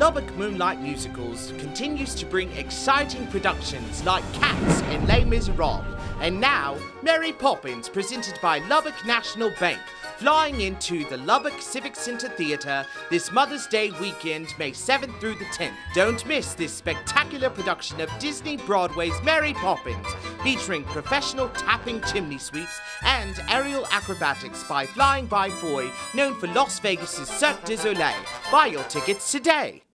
Lubbock Moonlight Musicals continues to bring exciting productions like Cats and Les Miserables, and now Mary Poppins, presented by Lubbock National Bank, flying into the Lubbock Civic Center Theater this Mother's Day weekend, May 7th through the 10th. Don't miss this spectacular production of Disney Broadway's Mary Poppins, featuring professional tapping chimney sweeps and aerial acrobatics by Flying by Foy, known for Las Vegas' Cirque du Soleil. Buy your tickets today.